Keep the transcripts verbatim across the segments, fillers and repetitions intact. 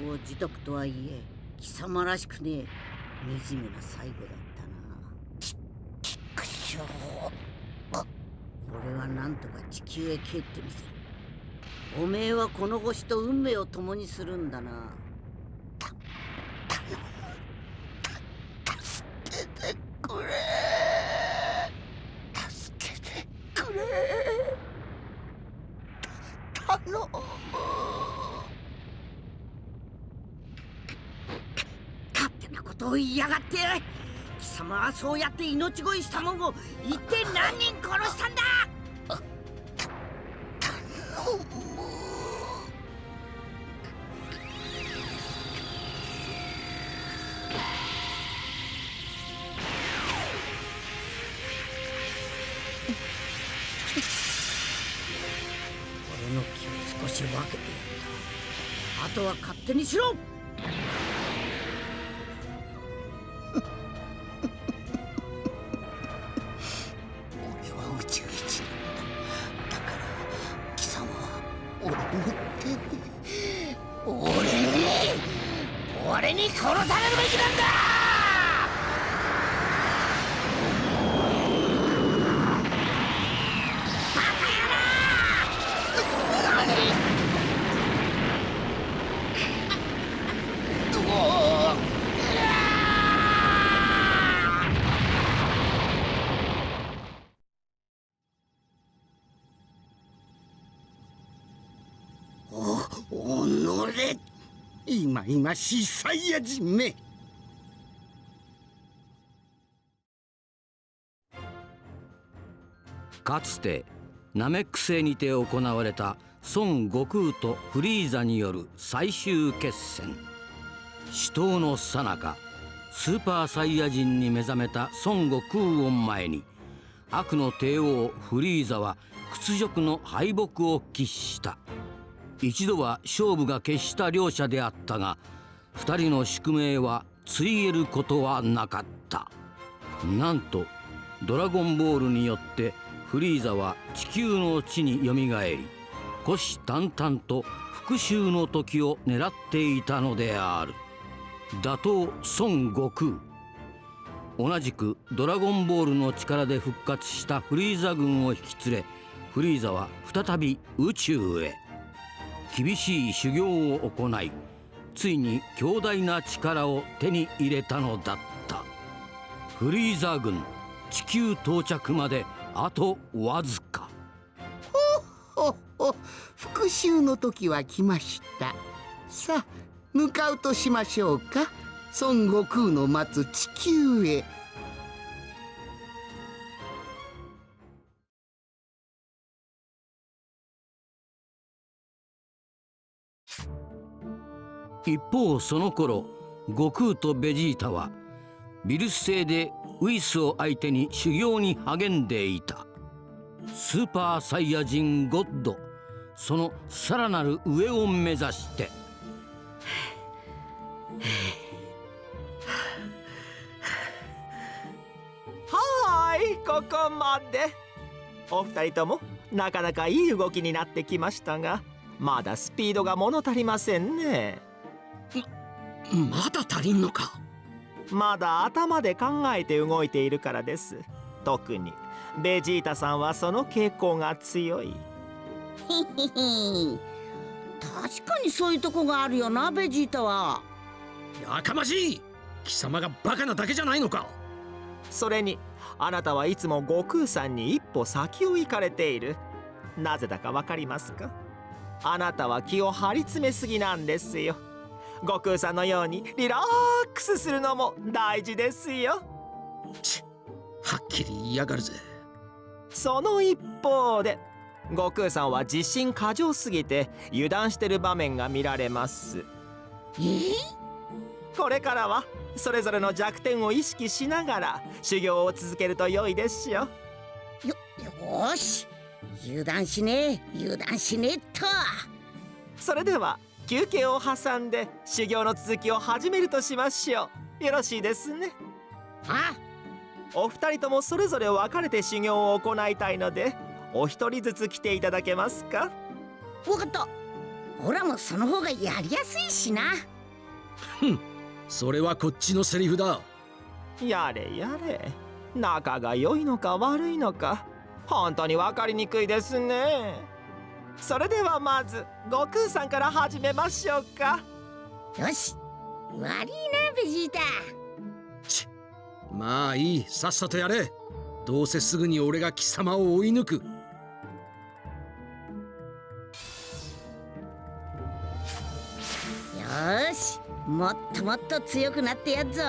々自得とはいえ貴様らしくねえ惨めな最後だったな。ちちくしょう。俺はなんとか地球へ帰ってみせる。おめえはこの星と運命を共にするんだな。た頼む。助けてくれ。助けてくれ。た頼む。勝手なことを言いやがって。貴様はそうやって命乞いしたもんを一体何人殺したんだ。頼む。俺の気を少し分けてやった。あとは勝手にしろ。俺に殺されるべきなんだ。バカ野郎。お、おのれ。いまいましいサイヤ人め。 かつてナメック星にて行われた孫悟空とフリーザによる最終決戦。死闘の最中、スーパーサイヤ人に目覚めた孫悟空を前に、悪の帝王フリーザは屈辱の敗北を喫した。一度は勝負が決した両者であったが、二人の宿命はついえることはなかった。なんとドラゴンボールによってフリーザは地球の地によみがえり、虎視眈々と復讐の時を狙っていたのである。打倒孫悟空。同じくドラゴンボールの力で復活したフリーザ軍を引き連れ、フリーザは再び宇宙へ。厳しい修行を行い、ついに強大な力を手に入れたのだった。フリーザ軍地球到着まであとわずか。 ほっほっほ、復讐の時は来ました。さあ向かうとしましょうか。孫悟空の待つ地球へ。 一方その頃、悟空とベジータはビルス星でウイスを相手に修行に励んでいた。スーパーサイヤ人ゴッド、そのさらなる上を目指して。 はーい、ここまで。お二人ともなかなかいい動きになってきましたが、まだスピードが物足りませんね。 まだ足りんのか。 まだ頭で考えて動いているからです。特にベジータさんはその傾向が強い。 確かにそういうとこがあるよな、ベジータは。 やかましい。貴様がバカなだけじゃないのか。 それにあなたはいつも悟空さんに一歩先を行かれている。なぜだかわかりますか？あなたは気を張り詰めすぎなんですよ。悟空さんのようにリラックスするのも大事ですよ。 ちっ、はっきり言いやがるぜ。 その一方で悟空さんは自信過剰すぎて油断してる場面が見られます。 えー、 これからはそれぞれの弱点を意識しながら修行を続けると良いですよ。 よ、よーし、油断しねえ油断しねえっと。 それでは休憩を挟んで修行の続きを始めるとしましょう。よろしいですね。 あ、 お二人ともそれぞれ分かれて修行を行いたいので、お一人ずつ来ていただけますか？ 分かった。ほらもその方がやりやすいしな。 ふん、それはこっちのセリフだ。 やれやれ、仲が良いのか悪いのか本当に分かりにくいですね。それではまず悟空さんから始めましょうか。 よし、悪いなベジータ。 ちまあいい、さっさとやれ。どうせすぐに俺が貴様を追い抜く。 よーし、もっともっと強くなってやっぞ。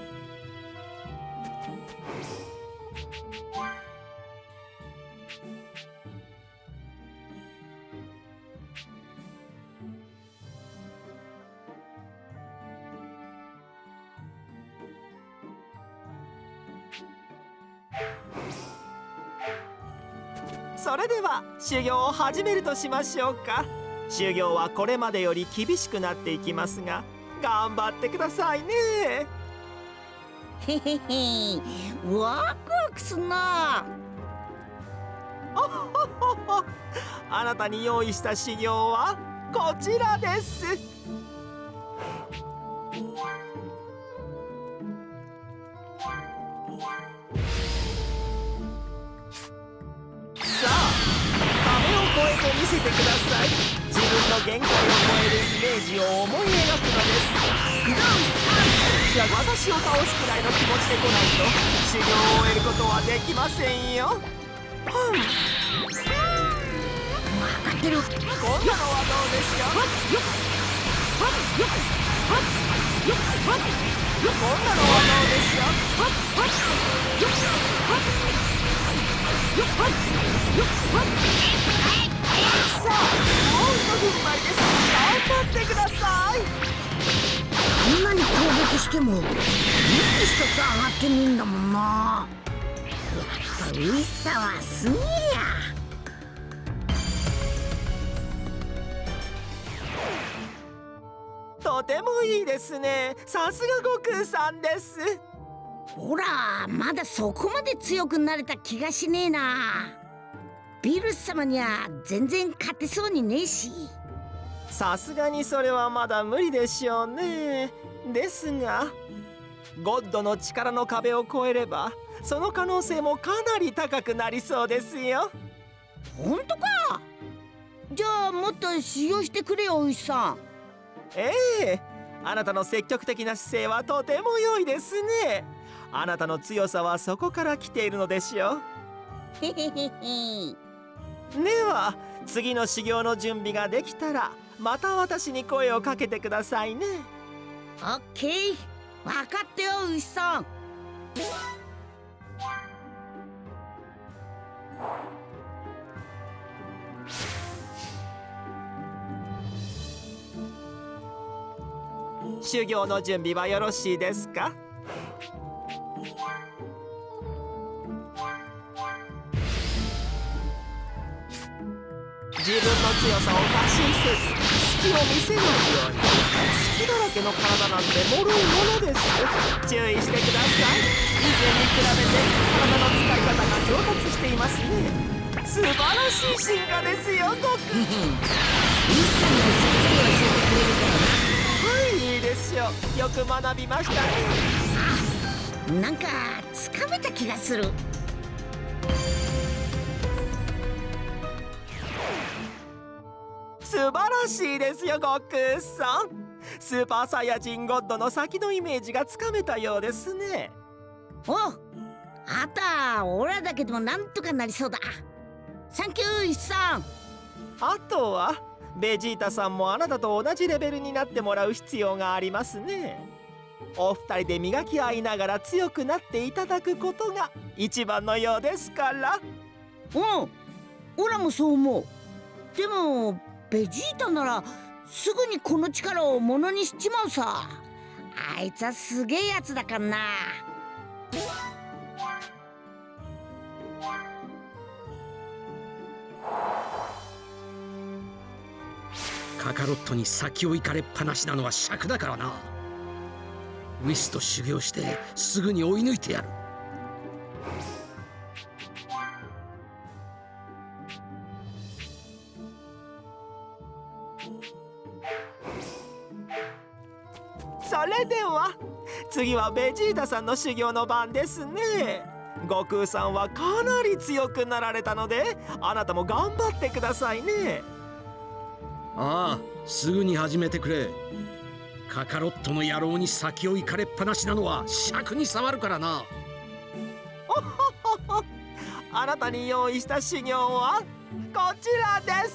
それでは修行を始めるとしましょうか。修行はこれまでより厳しくなっていきますが、頑張ってくださいね。 へへへ、ワクワクすんな。 あなたに用意した修行はこちらです。さあ、壁を越えてみせてください。自分の限界を超えるイメージを思い描くのです。私を倒すくらいの気持ちで来ないと修行を終えることはできませんよ。 分かってる。 こんなのはどうでしょう。こんなのはどうでしょう。さあ、もう一分前です。頑張ってください。 こんなに攻撃しても何一つ上がってねえんだもんな。やっぱウィッサはすげえや。 とてもいいですね。さすが悟空さんです。 ほら、まだそこまで強くなれた気がしねえな。ビルス様には全然勝てそうにねえし。 さすがにそれはまだ無理でしょうね。ですがゴッドの力の壁を越えればその可能性もかなり高くなりそうですよ。 ほんとか。じゃあもっと修行してくれよ、牛さん。 ええ、あなたの積極的な姿勢はとても良いですね。あなたの強さはそこから来ているのでしょう。 へへへへ。 では次の修行の準備ができたらまた私に声をかけてくださいね。 オッケー、分かったよ、牛さん。 修行の準備はよろしいですか。自分の強さを過信せず隙を見せないように。隙だらけの体なんて脆いものです。注意してください。以前に比べて体の使い方が上達していますね。素晴らしい進化ですよ、悟空。 牛さんがしっかり教えてくれるからな。 はい、いいでしょう。よく学びましたね。 なんかつかめた気がする。 素晴らしいですよ、悟空さん。スーパーサイヤ人ゴッドの先のイメージがつかめたようですね。 お、あたオラだけでもなんとかなりそうだ。サンキュー、牛さん。 あとはベジータさんもあなたと同じレベルになってもらう必要がありますね。お二人で磨き合いながら強くなっていただくことが一番のようですから。 うん、オラもそう思う。でもベジータならすぐにこの力をものにしちまうさ。あいつはすげえやつだからな。 カカロットに先を行かれっぱなしなのは尺だからな。ウィスと修行してすぐに追い抜いてやる。 それでは次はベジータさんの修行の番ですね。悟空さんはかなり強くなられたので、あなたも頑張ってくださいね。 ああ、すぐに始めてくれ。カカロットの野郎に先を行かれっぱなしなのは尺に触るからな。 あなたに用意した修行はこちらです。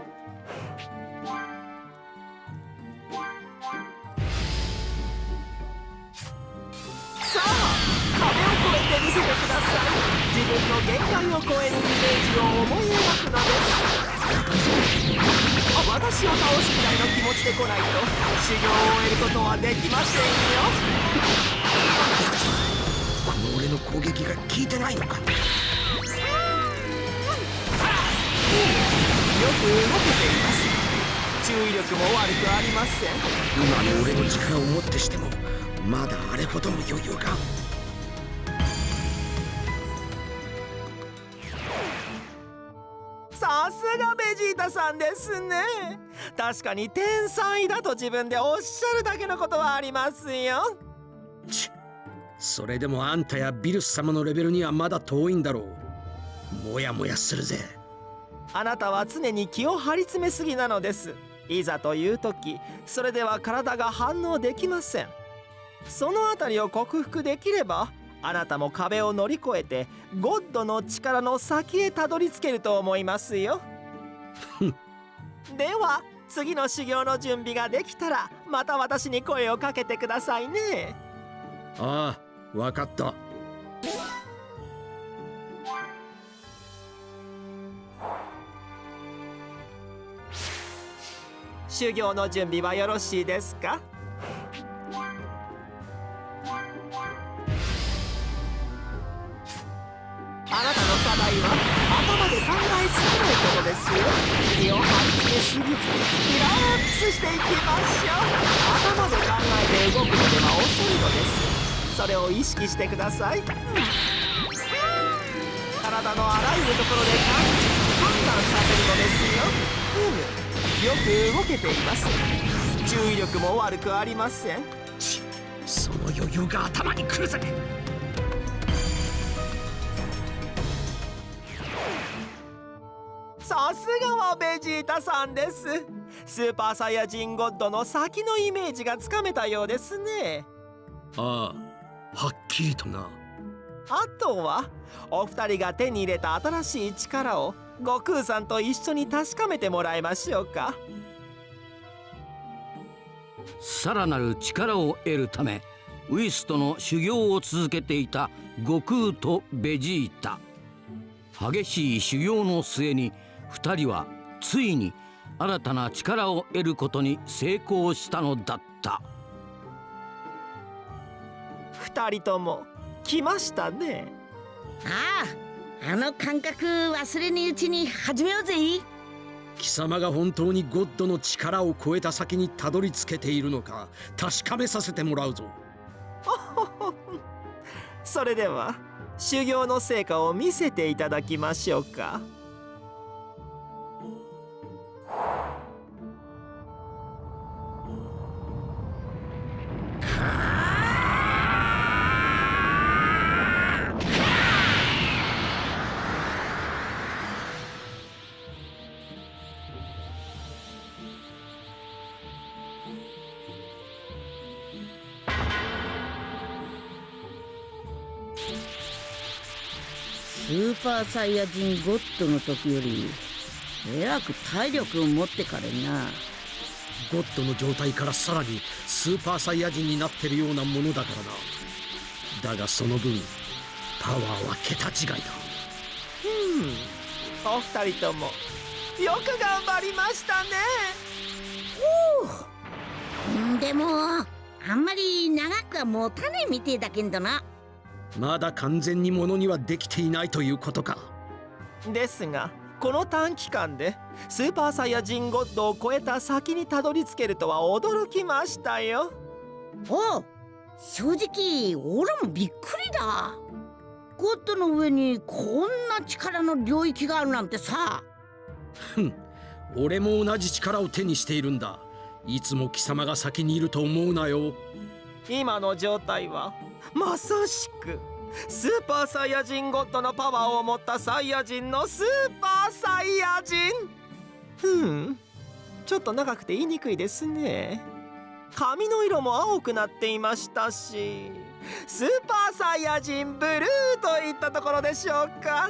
さあ、壁を越えてみせてください。自分の限界を超えるイメージを思い描くのです。あ、私を倒すくらいの気持ちで来ないと修行を終えることはできませんよ。 この俺の攻撃が効いてないのか。 よく動けています。注意力も悪くありません。 今の俺の力をもってしてもまだあれほどの余裕が。 さすがベジータさんですね。確かに天才だと自分でおっしゃるだけのことはありますよ。 ちそれでもあんたやビルス様のレベルにはまだ遠いんだろう。もやもやするぜ。 あなたは常に気を張り詰めすぎなのです。いざという時、それでは体が反応できません。そのあたりを克服できれば、あなたも壁を乗り越えてゴッドの力の先へたどり着けると思いますよ。では次の修行の準備ができたらまた私に声をかけてくださいね。 ああ、わかった。 修行の準備はよろしいですか？あなたの課題は頭で考えすぎないことですよ。気を張り詰めすぎずリラックスしていきましょう。頭で考えて動くのでは遅いのです。それを意識してください。体のあらゆるところで感じ判断させるのですよ。ふむ、よく動けています。注意力も悪くありません。 ちその余裕が頭にくるぜ。 さすがはベジータさんです。スーパーサイヤ人ゴッドの先のイメージがつかめたようですね。 ああ、はっきりとな。 あとはお二人が手に入れた新しい力を悟空さんと一緒に確かめてもらいましょうか。 さらなる力を得るためウィスとの修行を続けていた悟空とベジータ。激しい修行の末にふたりはついに新たな力を得ることに成功したのだった。 二人とも来ましたね。 ああ、あの感覚忘れにうちに始めようぜ。 貴様が本当にゴッドの力を超えた先にたどり着けているのか確かめさせてもらうぞ。 それでは修行の成果を見せていただきましょうか。 スーパーサイヤ人ゴッドの時よりえらく体力を持ってかれんな。 ゴッドの状態からさらにスーパーサイヤ人になってるようなものだからな。だがその分パワーは桁違いだ。 うん、お二人ともよく頑張りましたね。 うんでもあんまり長くは持たないみてえだけんどな。 まだ完全にものにはできていないということか。 ですがこの短期間でスーパーサイヤ人ゴッドを超えた先にたどり着けるとは驚きましたよ。 おう、正直オラもびっくりだ。ゴッドの上にこんな力の領域があるなんてさ。 ふん、俺も同じ力を手にしているんだ。 いつも貴様が先にいると思うなよ。 今の状態はまさしくスーパーサイヤ人ゴッドのパワーを持ったサイヤ人のスーパーサイヤ人。ふん、ちょっと長くて言いにくいですね。髪の色も青くなっていましたし、スーパーサイヤ人ブルーといったところでしょうか。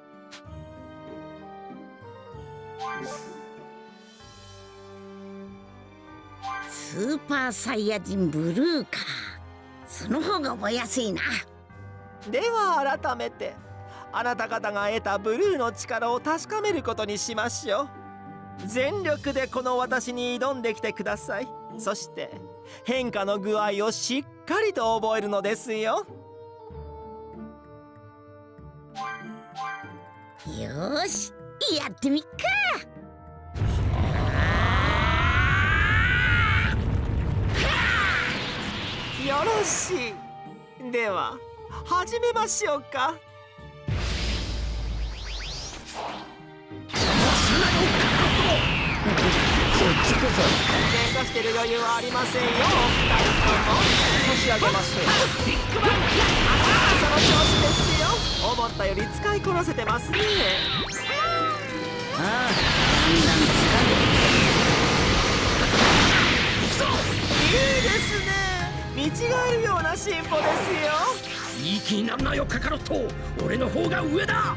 スーパーサイヤ人ブルーか。その方が覚えやすいな。 では改めてあなた方が得たブルーの力を確かめることにしましょう。全力でこの私に挑んできてください。そして変化の具合をしっかりと覚えるのですよ。 よーし、やってみっか。 よろしい。では始めましょうか。 そっちこそ喧嘩してる余裕はありませんよ。お二人とも差し上げましょう。ビッグバン、その調子ですよ。思ったより使いこなせてますね。 ああ、だんだん疲れていいですね。見違えるような進歩ですよ。 いい気になるなよカカロット。俺の方が上だ。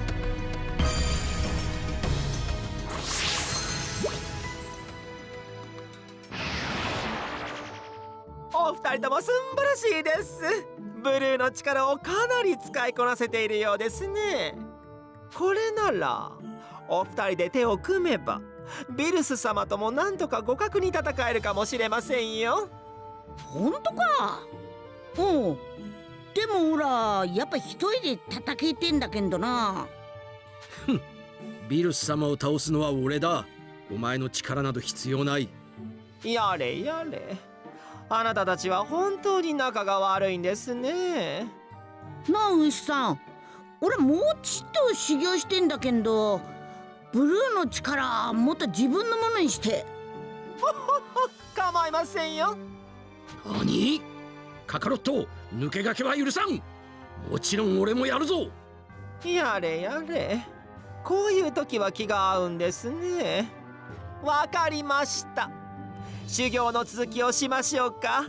お二人とも素晴らしいです。ブルーの力をかなり使いこなせているようですね。これならお二人で手を組めばビルス様ともなんとか互角に戦えるかもしれませんよ。 ほんとか。おう、でもほらやっぱ一人で戦えてんだけどな。 ビルス様を倒すのは俺だ。お前の力など必要ない。 やれやれ、あなたたちは本当に仲が悪いんですね。 なあ牛さん、俺もうちっと修行してんだけど、ブルーの力もっと自分のものにして。 構いませんよ。 何？カカロット、抜け駆けは許さん。もちろん俺もやるぞ。 やれやれ、こういう時は気が合うんですね。わかりました。修行の続きをしましょうか。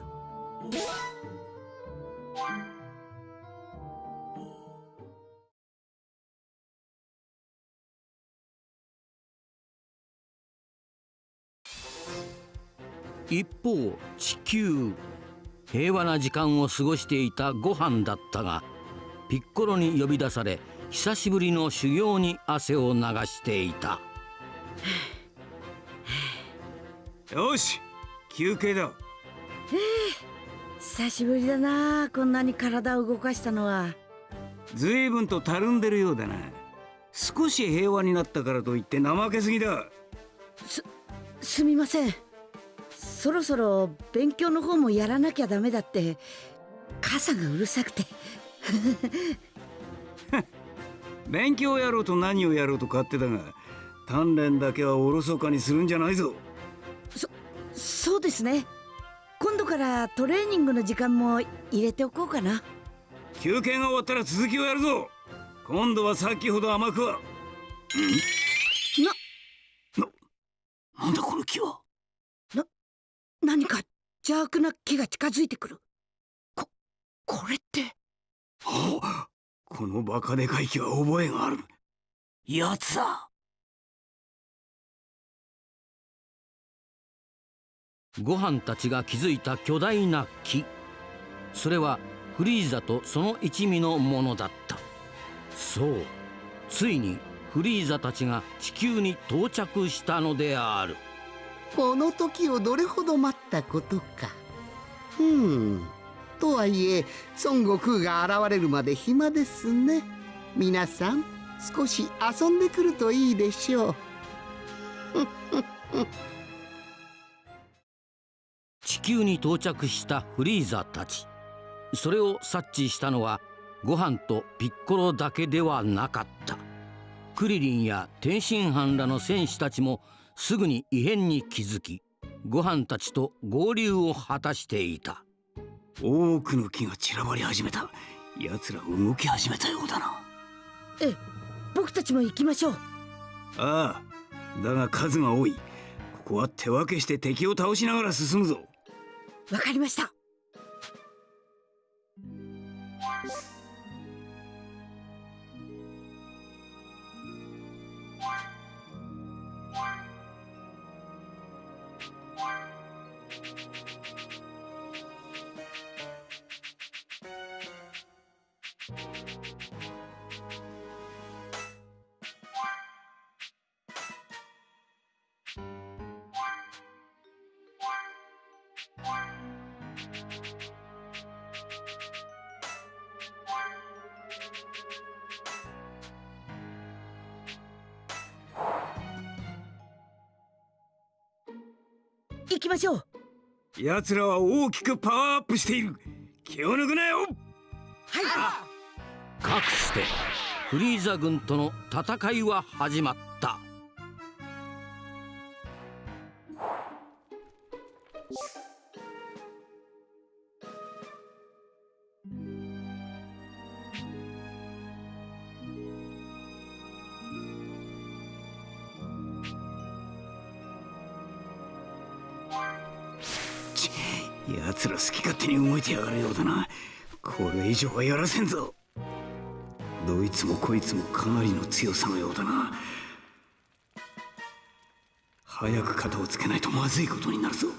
一方地球、平和な時間を過ごしていたご飯だったが、ピッコロに呼び出され久しぶりの修行に汗を流していた。 よし、休憩だ。 久しぶりだな、こんなに体を動かしたのは。 ずいぶんとたるんでるようだな。少し平和になったからといって怠けすぎだ。 す、すみません。そろそろ勉強の方もやらなきゃダメだって。傘がうるさくて。 勉強やろうと何をやろうと勝手だが、鍛錬だけはおろそかにするんじゃないぞ。 そ、そうですね。今度からトレーニングの時間も入れておこうかな。 休憩が終わったら続きをやるぞ。今度はさっきほど甘くは。ん？な、な、なんだこの木は。 な、何か邪悪な木が近づいてくる。こ、これって。 はあ、このバカでかい木は覚えがある。やつだ。 ご飯たちが築いた巨大な木、それはフリーザとその一味のものだった。そう、ついにフリーザたちが地球に到着したのである。 この時をどれほど待ったことか。ふん、とはいえ孫悟空が現れるまで暇ですね。皆さん少し遊んでくるといいでしょう。 地球に到着したフリーザたち、それを察知したのはご飯とピッコロだけではなかった。クリリンや天津飯らの戦士たちもすぐに異変に気づき、 ご飯たちと合流を果たしていた。 多くの木が散らばり始めた。奴ら動き始めたようだな。 ええ、僕たちも行きましょう。 ああ、だが数が多い。ここは手分けして敵を倒しながら進むぞ。 わかりました。行きましょう。 奴らは大きくパワーアップしている。気を抜くなよ。はい。 かくしてフリーザ軍との戦いは始まった。 奴ら好き勝手に動いてやがるようだな。これ以上はやらせんぞ。どいつもこいつもかなりの強さのようだな。早く肩をつけないとまずいことになるぞ。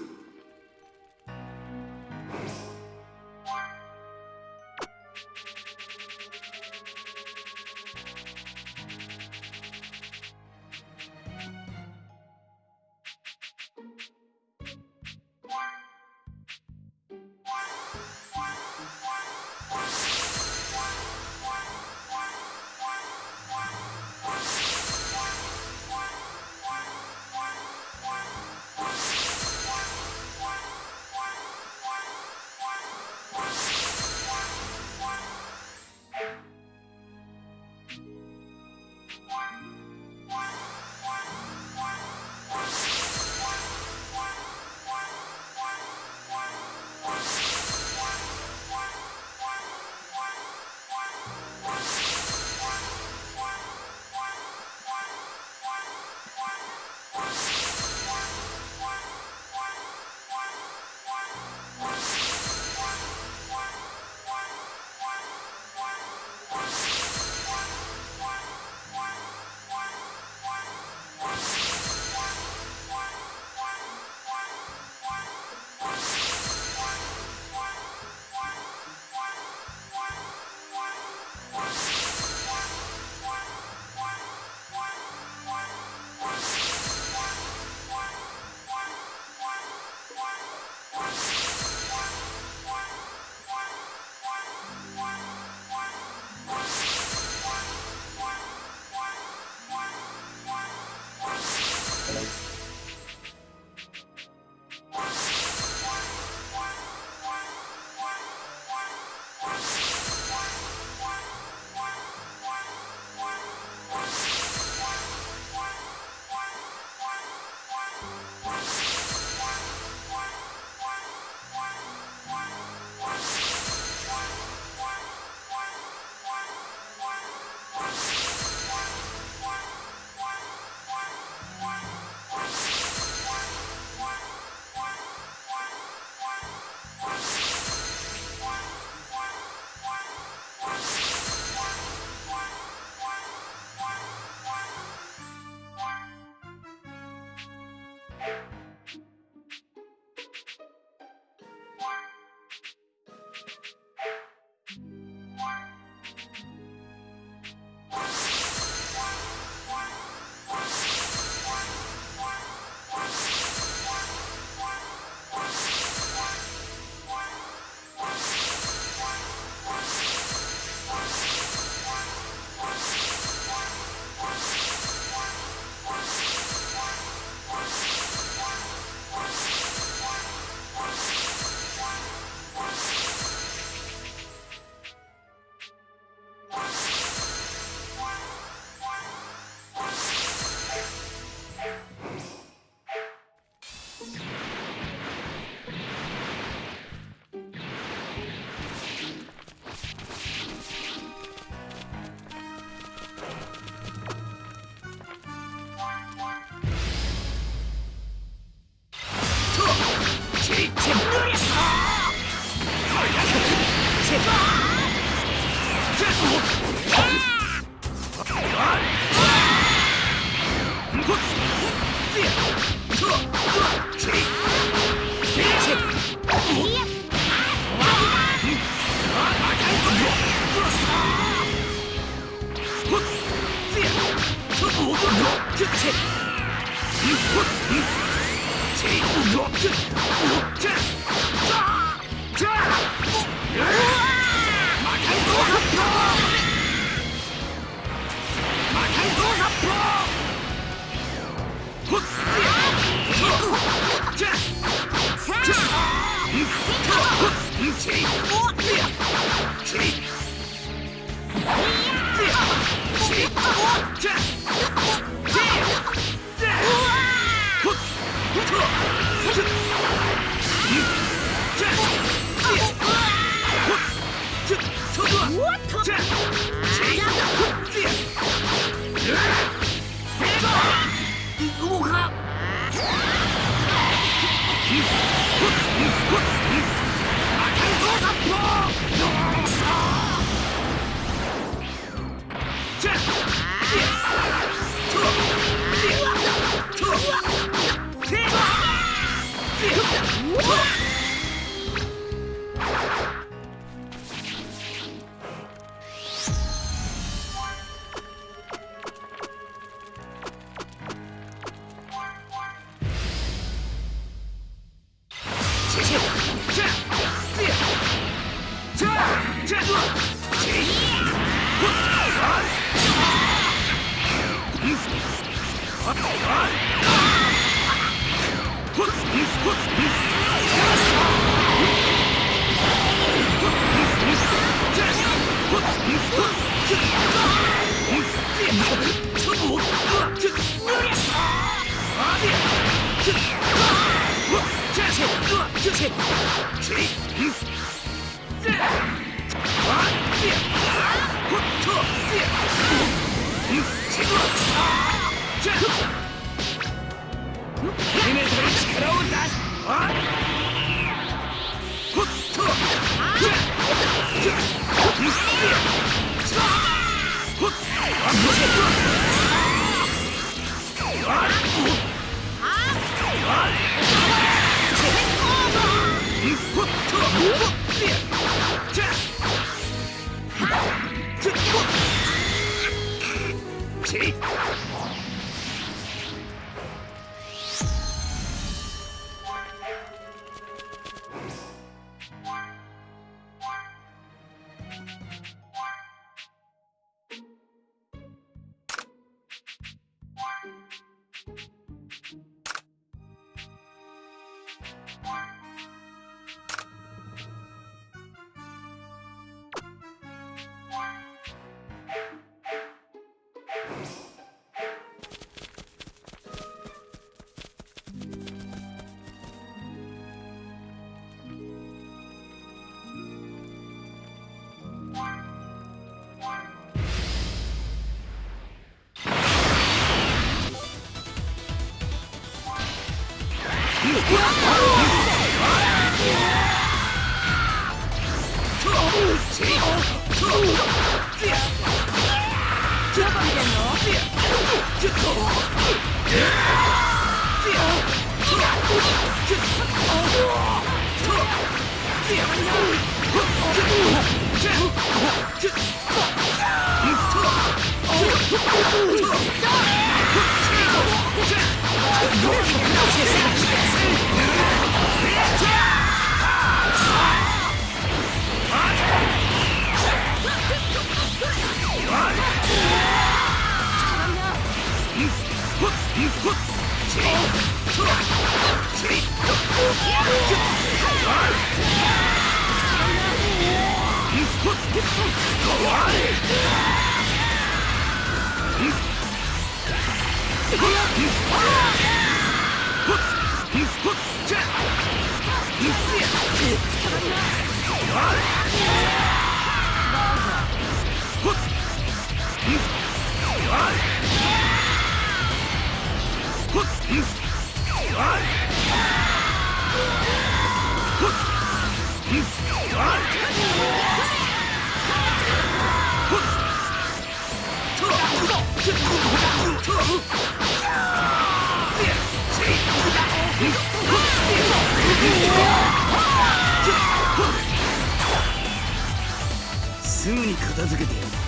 すぐに片付けてやる。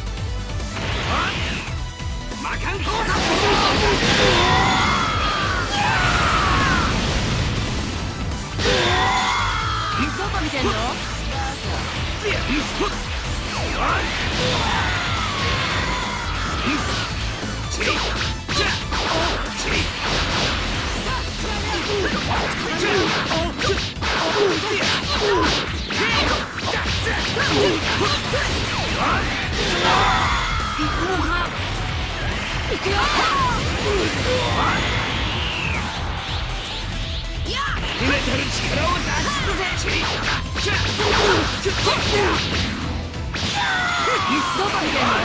魔漢交差。 どこ見てんの？行くよ。 秘めてる力を出し尽くせ。 どこ見てんの？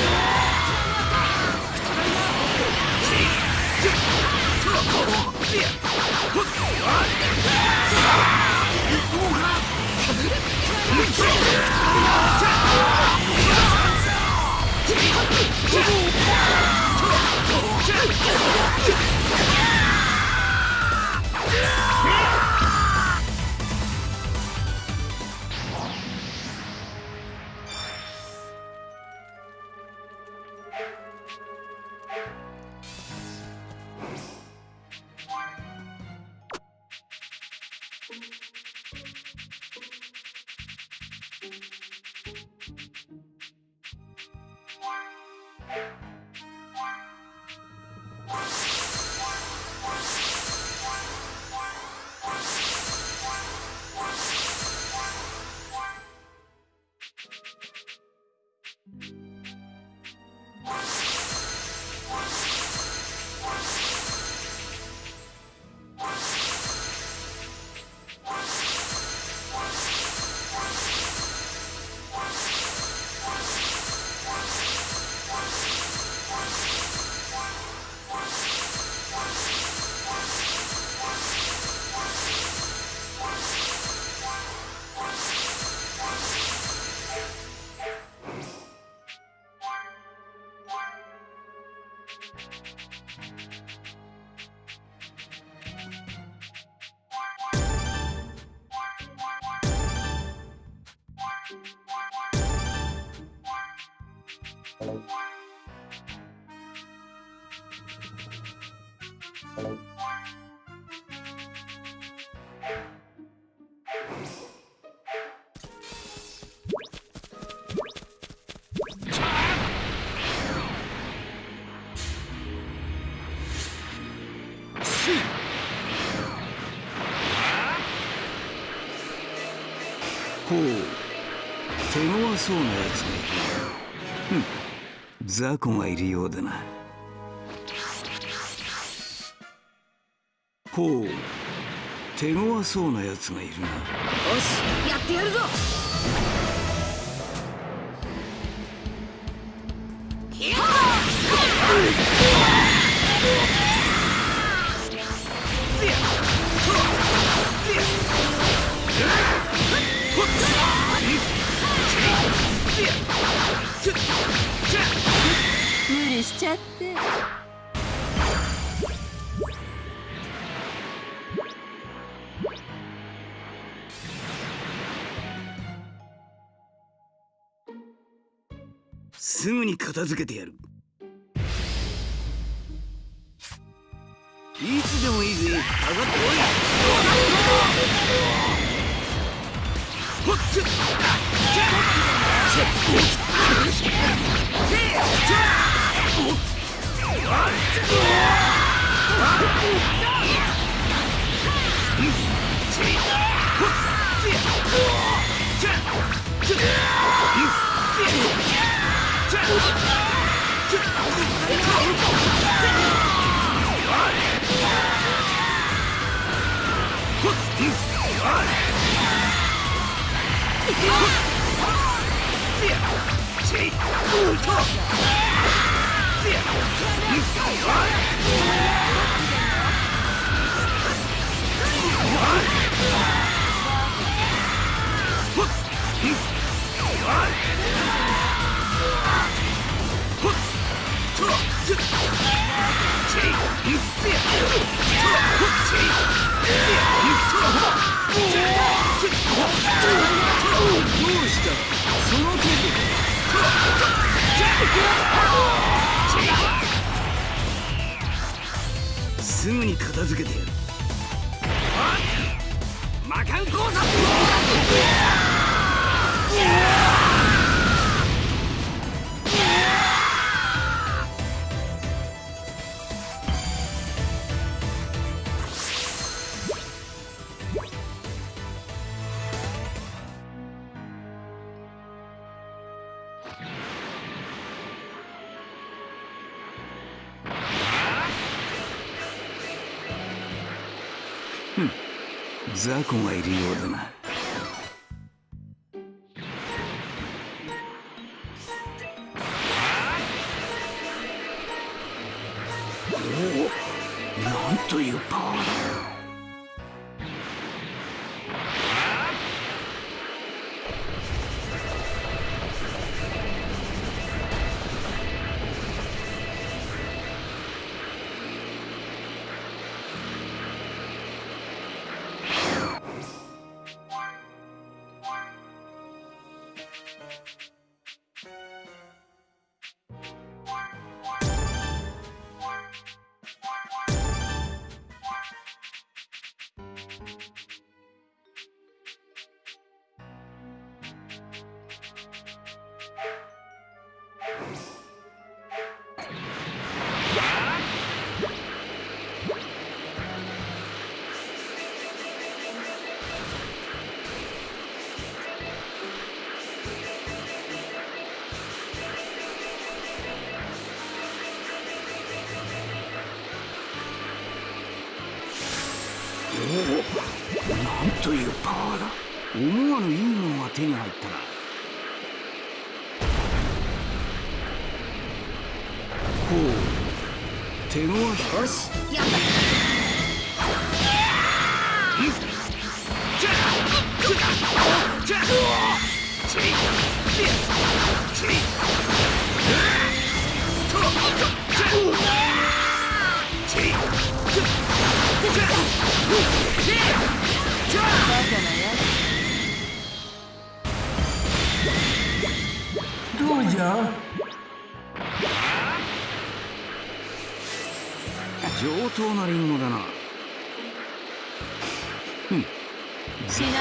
ほう、手強そうなやつがいる。ふん、雑魚がいるようだな。ほう、手強そうなやつがいるな。 よし、やってやるぞ。無理しちゃって。 すぐに片付けてやる。いつでもいいぜ、上がっておい。 うしたその程度すぐに片付けてやる。魔漢交差雑魚がいるようだな。おお、なんというパワーだ。なんというパワーだ。思わぬいいものが手に入ったな。ほう、手ごわし。 よし、やった。 どうじゃ。上等なリンゴだな。うん。 しない。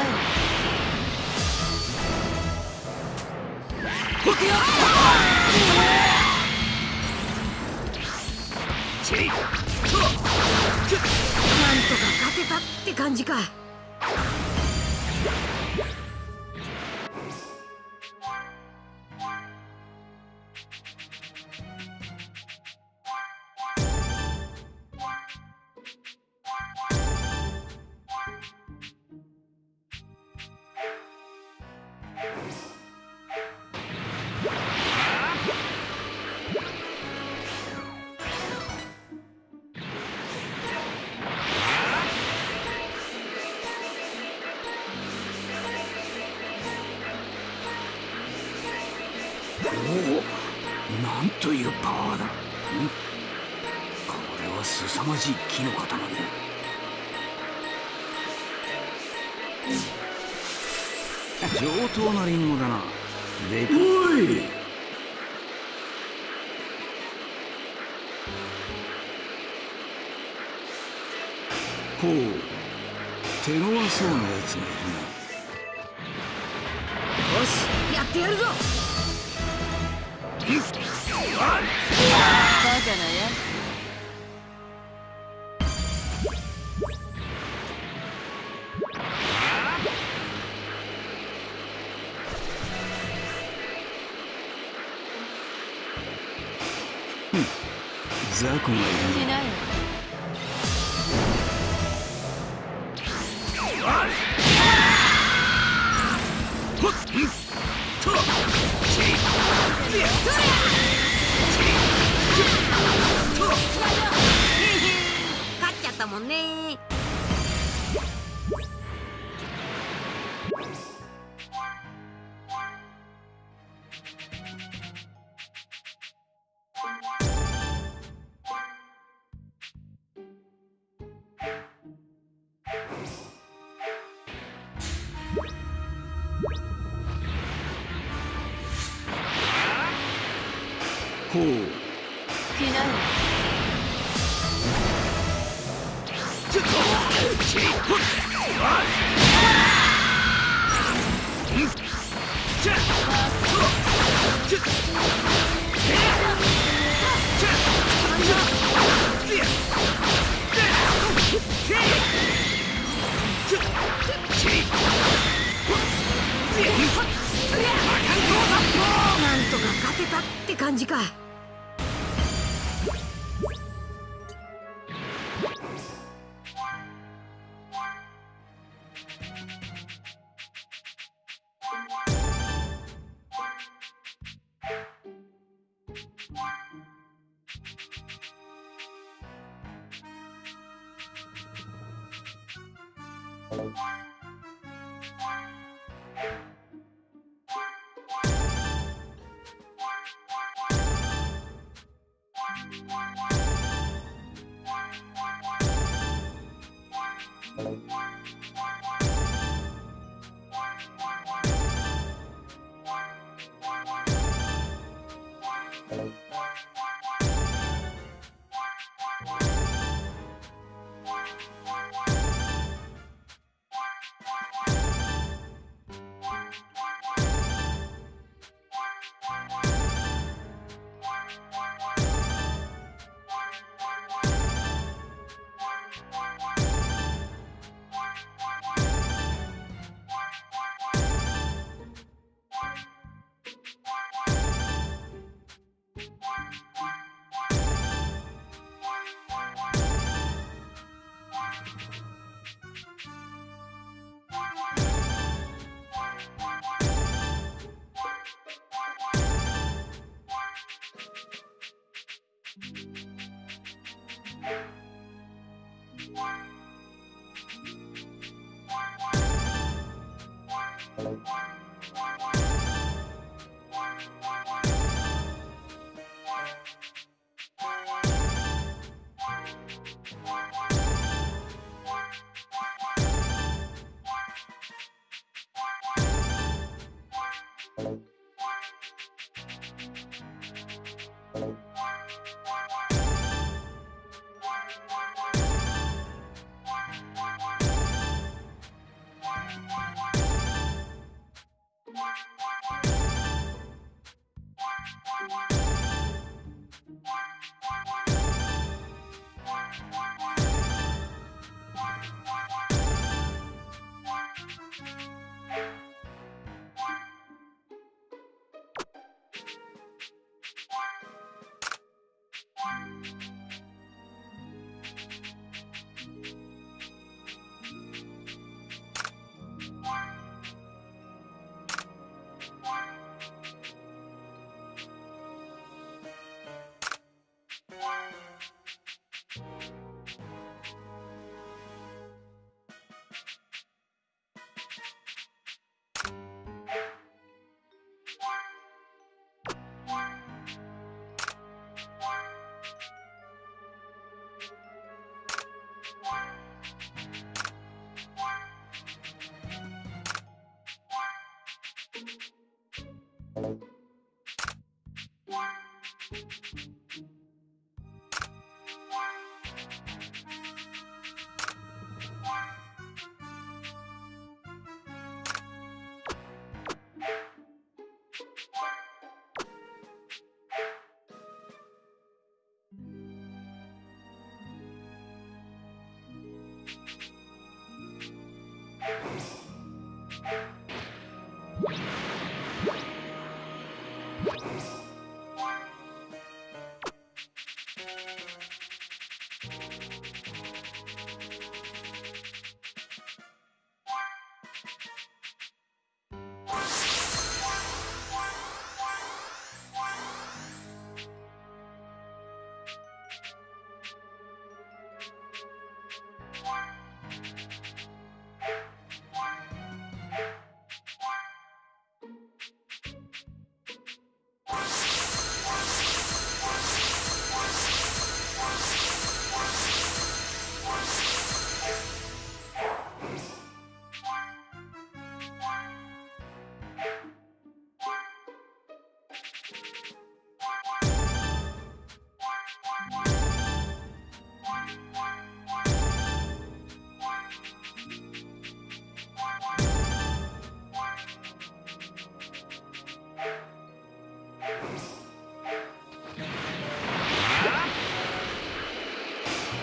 行くよ。なんとか勝てたって感じか。 なんというパワーだ。ん？これは凄まじい木の塊だ。上等なリンゴだな。でかい。おい！ほう、手強そうなやつがいるな。 よし、やってやるぞ。 バカなやつ。 雑魚がいるしない。 勝っちゃったもんね。 行。 来なよ。なんとか勝てたって感じか。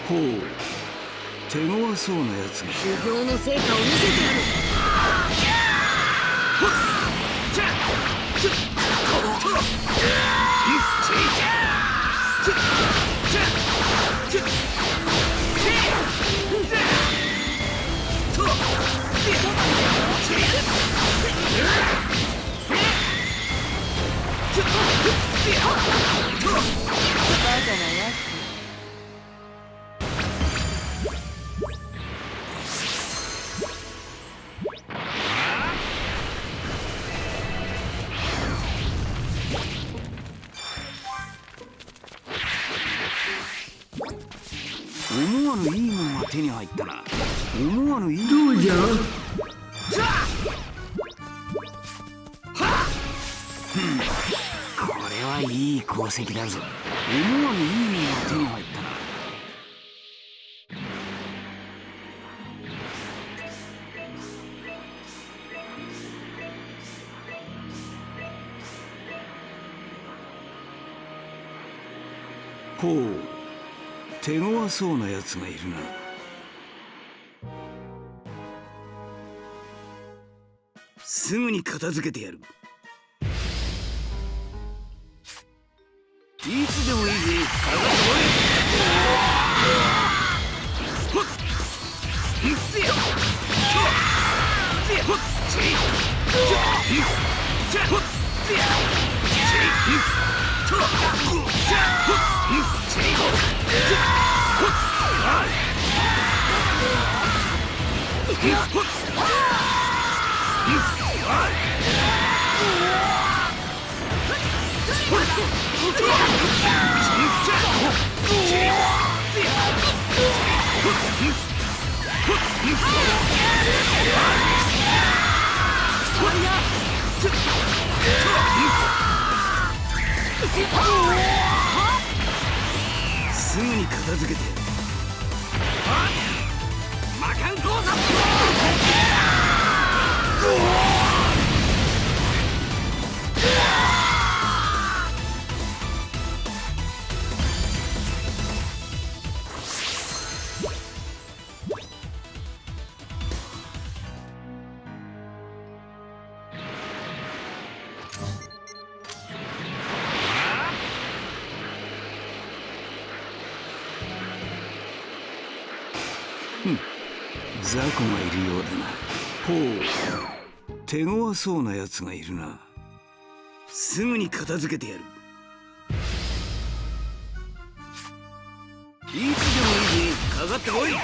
ほう、手強そうなやつが。 修行の成果を見せてやる。 バカなやつ。 思わぬいいものが手に入ったな。思わぬいい。どうじゃ。これはいい功績だぞ。思わぬいいものが手に入ったな。ほう、手強そうなやつがいるな。すぐに片付けてやる。いつでもいいぜ。かかってこい。ほっせよ。ほっせよ。ほっせよ。すぐに片付けて。魔漢講座。雑魚がいるようだな。ほう、手強そうなやつがいるな。すぐに片付けてやる。いつでもいいぜ。かかってこい。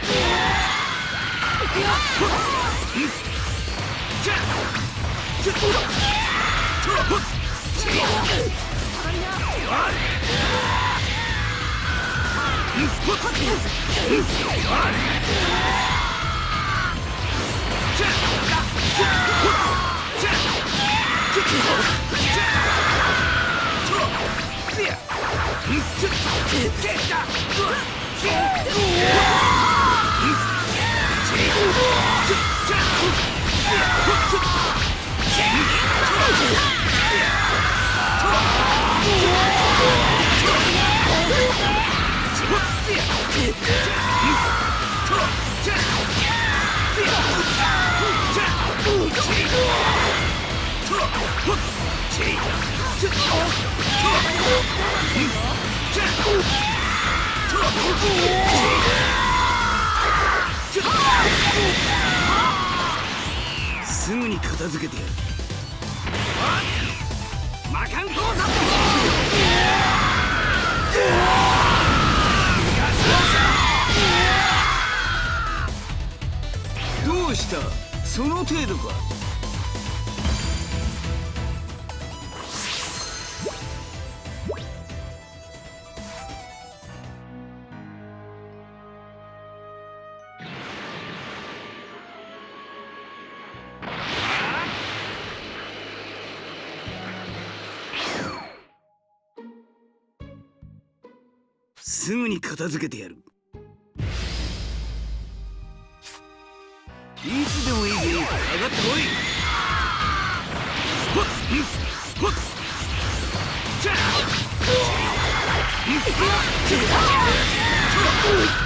すぐに片付けてやる。魔漢講座。どうした？その程度か。すぐに片付けてやる。いつでもいいぜ。上がってこい。ほっほっちゃっ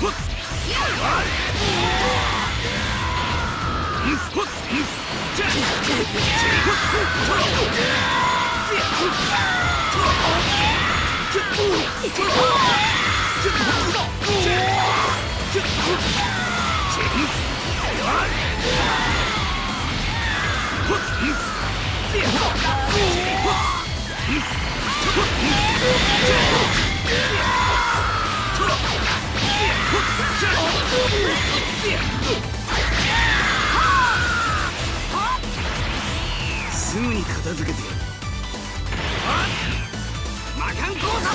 すぐに片付けてやる。魔漢光殺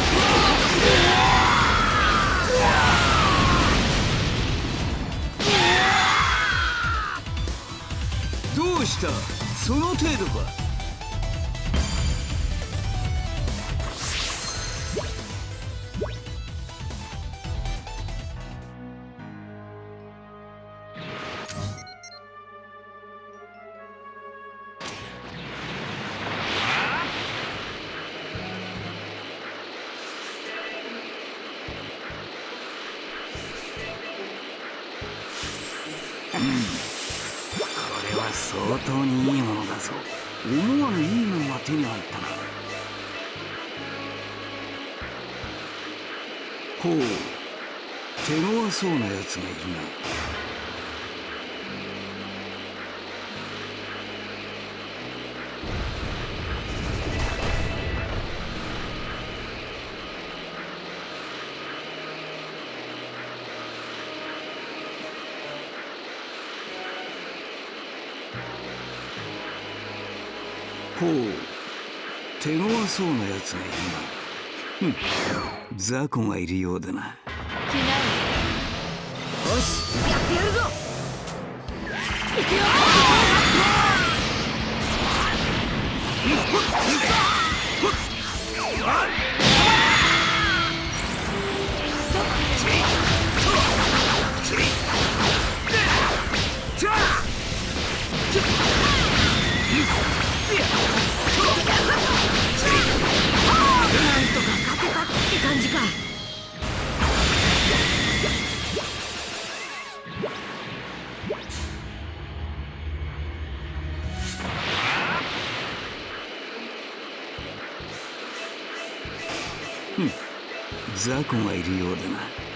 どうした？その程度か。相当にいいものだぞ。思わぬいいものが手に入ったな。ほう、手強そうなやつがいるな。ほう、手強そうなやつがいるな。ふん、雑魚がいるようだな。 よし、やってやるぞ。行くよ。なんとか勝てたって感じか。 ふん、雑魚がいるようだな。